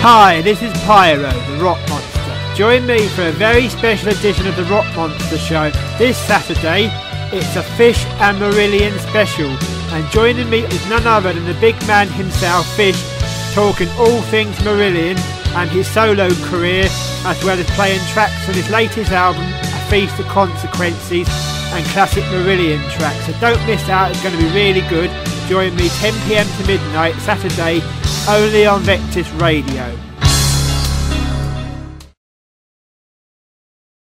Hi, this is Pyro, the Rock Monster. Join me for a very special edition of the Rock Monster Show. This Saturday, it's a Fish and Marillion special. And joining me is none other than the big man himself, Fish, talking all things Marillion and his solo career, as well as playing tracks from his latest album, A Feast of Consequences, and classic Marillion tracks. So don't miss out, it's going to be really good. Join me 10 PM to midnight, Saturday, only on Vectis Radio.